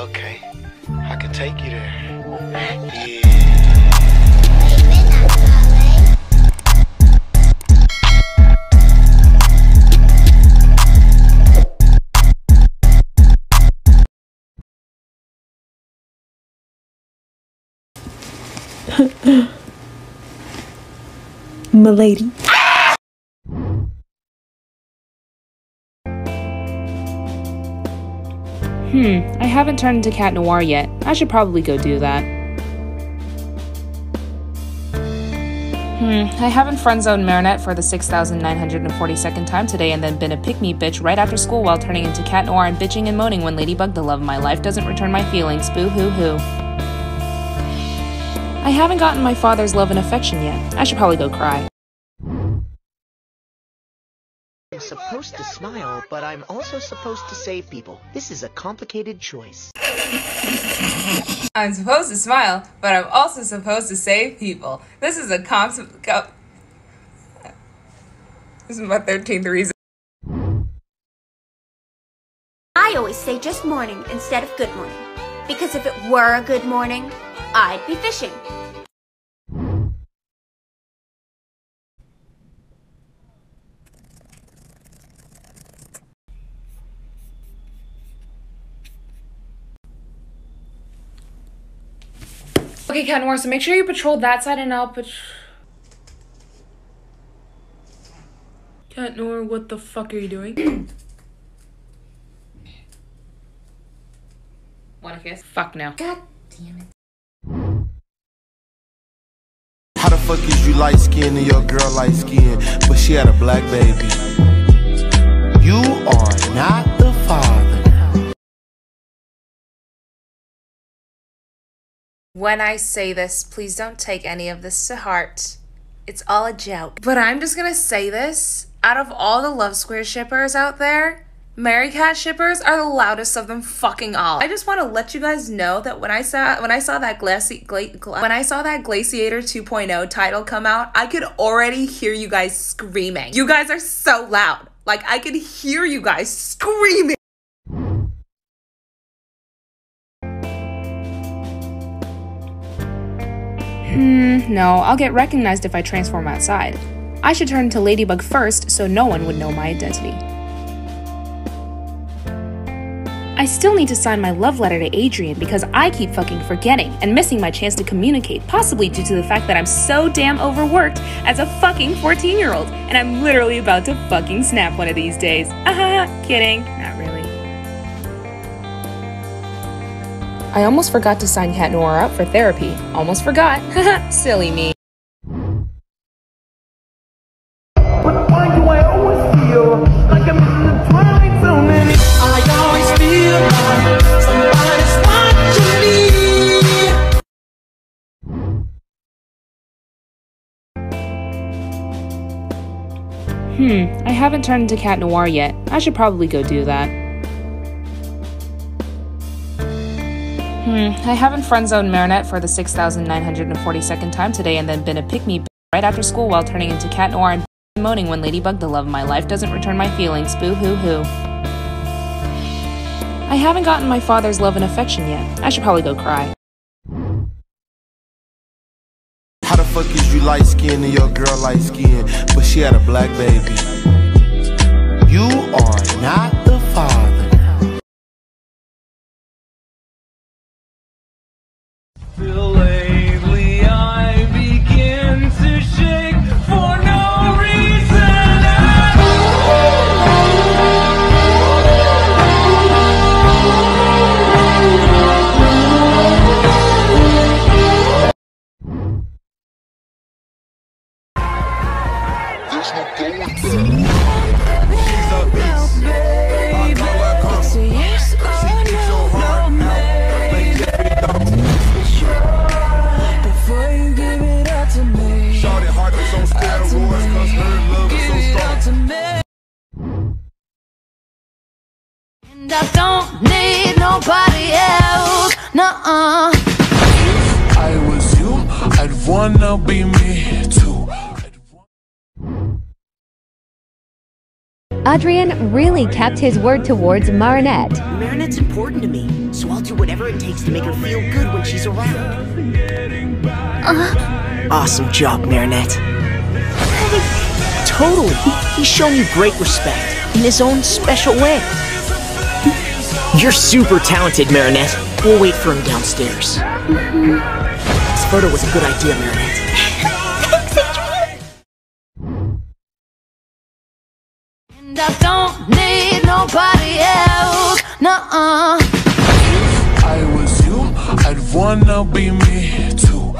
Okay, I can take you there. Yeah. Milady. I haven't turned into Cat Noir yet. I should probably go do that. I haven't friend-zoned Marinette for the 6,942nd time today and then been a pick-me bitch right after school while turning into Cat Noir and bitching and moaning when Ladybug, the love of my life, doesn't return my feelings. Boo-hoo-hoo. I haven't gotten my father's love and affection yet. I should probably go cry. I'm supposed to smile, but I'm also supposed to save people. This is a complicated choice. I'm supposed to smile, but I'm also supposed to save people. This is This is my 13th reason. I always say just morning instead of good morning. Because if it were a good morning, I'd be fishing. Okay, Cat Noir, so make sure you patrol that side and I'll Cat Noir, what the fuck are you doing? Wanna kiss? Fuck no. God damn it. How the fuck is you light skinned and your girl light skinned, but she had a black baby? You are not the father. When I say this, please don't take any of this to heart. It's all a joke. But I'm just gonna say this. Out of all the Love Square shippers out there, Mary Cat shippers are the loudest of them fucking all. I just want to let you guys know that when I saw that Glaciator 2.0 title come out, I could already hear you guys screaming. You guys are so loud. Like, I could hear you guys screaming. No, I'll get recognized if I transform outside. I should turn into Ladybug first so no one would know my identity. I still need to sign my love letter to Adrien because I keep fucking forgetting and missing my chance to communicate, possibly due to the fact that I'm so damn overworked as a fucking 14-year-old and I'm literally about to fucking snap one of these days. Kidding, not really. I almost forgot to sign Cat Noir up for therapy. Almost forgot. Silly me. But why do I always feel like I'm in the twilight zone? And I always feel like somebody's watching me. I haven't turned into Cat Noir yet. I should probably go do that. I haven't friend-zoned Marinette for the 6,942nd time today and then been a pick-me bitch right after school while turning into Cat Noir and moaning when Ladybug, the love of my life, doesn't return my feelings. Boo-hoo-hoo. I haven't gotten my father's love and affection yet. I should probably go cry. How the fuck is you light skinned and your girl light skinned, but she had a black baby? You are not the father. Lately I begin to shake for no reason at And I don't need nobody else. Nuh-uh. If I was you, I'd wanna be me too. Adrien really kept his word towards Marinette. Marinette's important to me, so I'll do whatever it takes to make her feel good when she's around. Awesome job, Marinette. Totally. He's shown you great respect in his own special way. You're super talented, Marinette. We'll wait for him downstairs. This photo was a good idea, Marinette. Thanks, Adrien. And I don't need nobody else. Nuh-uh. If I was you, I'd wanna be me too.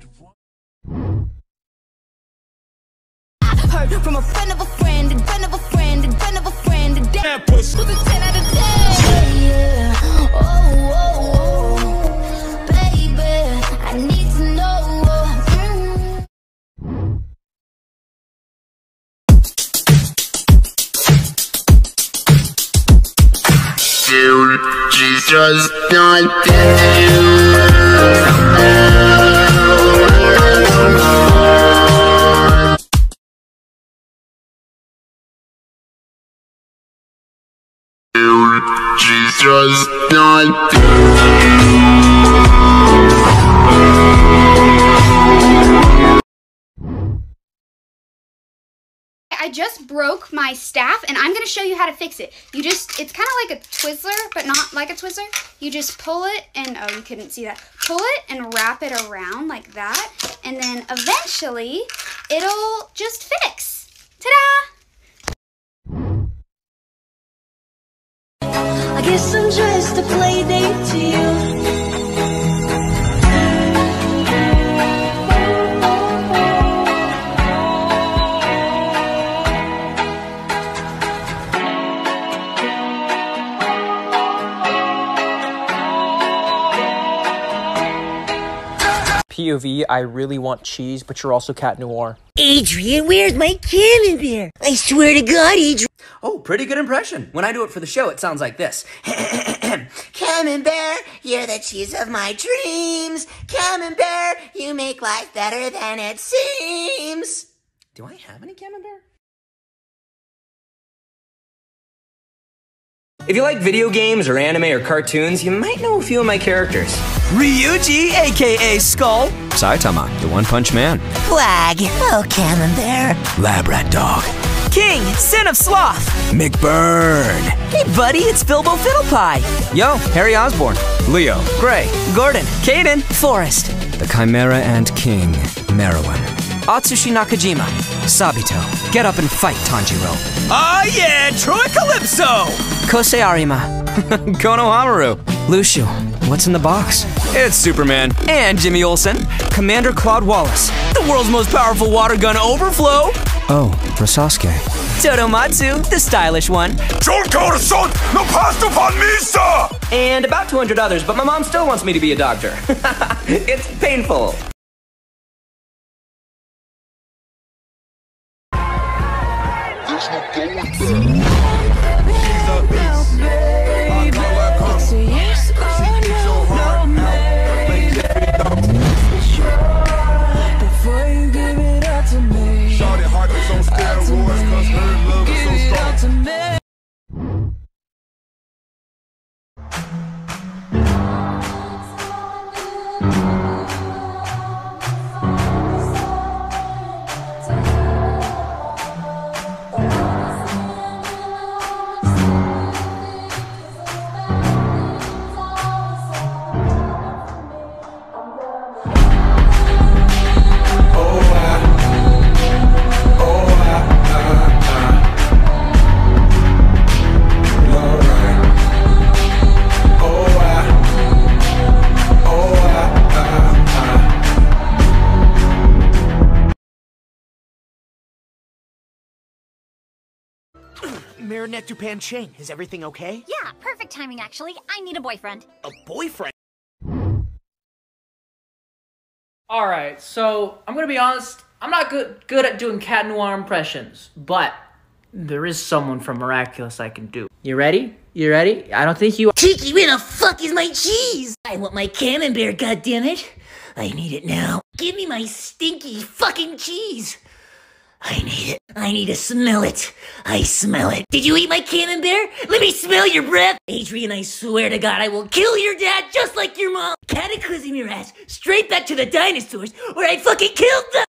I heard from a friend of a friend, and friend of a friend, and friend of a friend, and that was a 10 out of 10. Yeah. Oh, baby, I need to know. She's just not she's just not I just broke my staff and I'm going to show you how to fix it. It's kind of like a Twizzler, but not like a Twizzler. You just pull it and, oh, you couldn't see that. Pull it and wrap it around like that. And then eventually it'll just fix. Ta-da! I guess I'm just a play date to you. POV, I really want cheese, but you're also Cat Noir. Adrien, where's my camembert? I swear to God, Adrien. Oh, pretty good impression. When I do it for the show, it sounds like this. Camembert, you're the cheese of my dreams. Camembert, you make life better than it seems. Do I have any camembert? If you like video games or anime or cartoons, you might know a few of my characters. Ryuji, aka Skull. Saitama, the One Punch Man. Flag, oh Camembert. Lab Rat Dog. King, Sin of Sloth. McBurn. Hey buddy, it's Bilbo Fiddlepie. Yo, Harry Osborn. Leo. Gray. Gordon, Caden, Forrest. The Chimera and King, Merowyn. Atsushi Nakajima. Sabito. Get up and fight, Tanjiro. Ah yeah, Troy Calypso. Kosei Arima. Konohamaru. Lucio. What's in the box? It's Superman. And Jimmy Olsen. Commander Claude Wallace. The world's most powerful water gun overflow. Oh, Rosasuke. Totomatsu, the stylish one. Don't go to son, no pasta upon me, sir! And about 200 others, but my mom still wants me to be a doctor. It's painful. There's no going back. She's a beast. I know I come. She keeps your heart out. Make it up. Before you give it up to me. Shawty heart is on steroids, cause her love is so strong. Marinette Dupin Chang, is everything okay? Yeah, perfect timing actually. I need a boyfriend. A boyfriend? Alright, so I'm gonna be honest, I'm not good at doing Cat Noir impressions, but there is someone from Miraculous I can do. You ready? You ready? I don't think you— Tiki, where the fuck is my cheese? I want my camembert, goddammit. I need it now. Give me my stinky fucking cheese. I need it. I need to smell it. I smell it. Did you eat my camembert? Let me smell your breath. Adrien, I swear to God, I will kill your dad just like your mom. Cataclysm your ass straight back to the dinosaurs where I fucking killed them.